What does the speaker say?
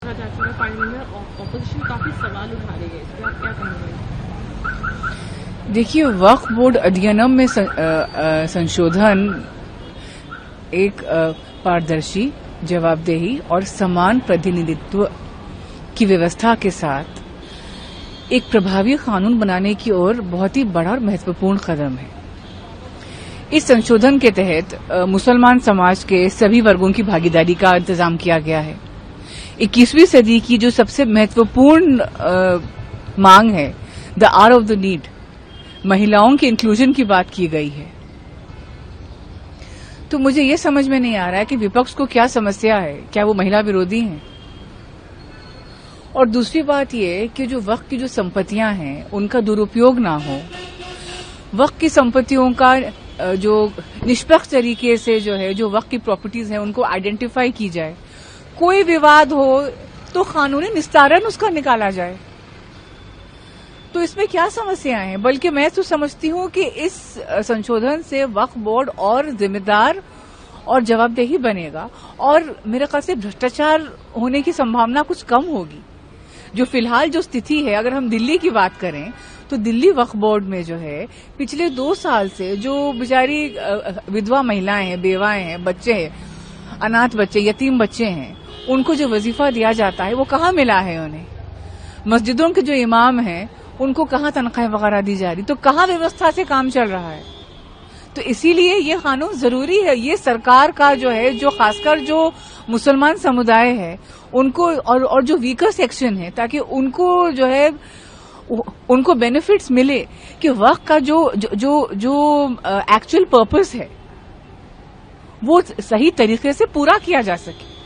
Parliament में opposition काफी सवाल उठा रही है, इस पर आप क्या कहेंगे? देखिए, वक्फ बोर्ड अधिनियम में संशोधन एक पारदर्शी, जवाबदेही और समान प्रतिनिधित्व की व्यवस्था के साथ एक प्रभावी कानून बनाने की ओर बहुत ही बड़ा और महत्वपूर्ण कदम है। इस संशोधन के तहत मुसलमान समाज के सभी वर्गों की भागीदारी का इंतजाम किया गया है। 21वीं सदी की जो सबसे महत्वपूर्ण मांग है, the hour of the need, महिलाओं के इंक्लूजन की बात की गई है। तो मुझे ये समझ में नहीं आ रहा है कि विपक्ष को क्या समस्या है, क्या वो महिला विरोधी हैं? और दूसरी बात ये कि जो वक्फ की जो संपत्तियां हैं उनका दुरुपयोग ना हो, वक्फ की संपत्तियों का जो निष्पक्ष तरीके से जो है, जो वक्फ की प्रॉपर्टीज हैं उनको आइडेंटिफाई की जाए, कोई विवाद हो तो कानूनी निस्तारण उसका निकाला जाए। तो इसमें क्या समस्याएं हैं? बल्कि मैं तो समझती हूं कि इस संशोधन से वक्फ बोर्ड और जिम्मेदार और जवाबदेही बनेगा और मेरे ख्याल से भ्रष्टाचार होने की संभावना कुछ कम होगी। जो फिलहाल जो स्थिति है, अगर हम दिल्ली की बात करें तो दिल्ली वक्फ बोर्ड में जो है पिछले 2 साल से जो बेचारी विधवा महिलाएं हैं, बेवाएं हैं, बच्चे हैं, अनाथ बच्चे, यतीम बच्चे हैं, उनको जो वजीफा दिया जाता है वो कहाँ मिला है उन्हें? मस्जिदों के जो इमाम हैं उनको कहाँ तनख्वाह वगैरह दी जा रही? तो कहाँ व्यवस्था से काम चल रहा है? तो इसीलिए ये कानून जरूरी है। ये सरकार का जो है, जो खासकर जो मुसलमान समुदाय है उनको और जो वीकर सेक्शन है, ताकि उनको जो है उनको बेनिफिट्स मिले कि वक्त का जो एक्चुअल पर्पस है वो सही तरीके से पूरा किया जा सके।